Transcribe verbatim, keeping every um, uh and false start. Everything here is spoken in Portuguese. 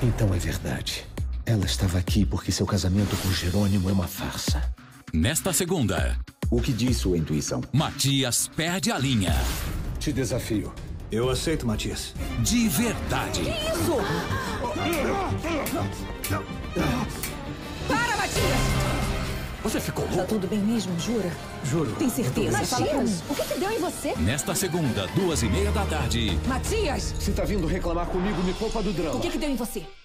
Então é verdade. Ela estava aqui porque seu casamento com Jerônimo é uma farsa. Nesta segunda... O que diz sua intuição? Matias perde a linha. Te desafio. Eu aceito, Matias. De verdade. Que isso? Para, Matias! Você ficou louco? Tá tudo bem mesmo, jura? Juro. Tem certeza? Fala pra mim. Matias, o que que deu em você? Nesta segunda, duas e meia da tarde. Matias! Se tá vindo reclamar comigo, me poupa do drama. O que que deu em você?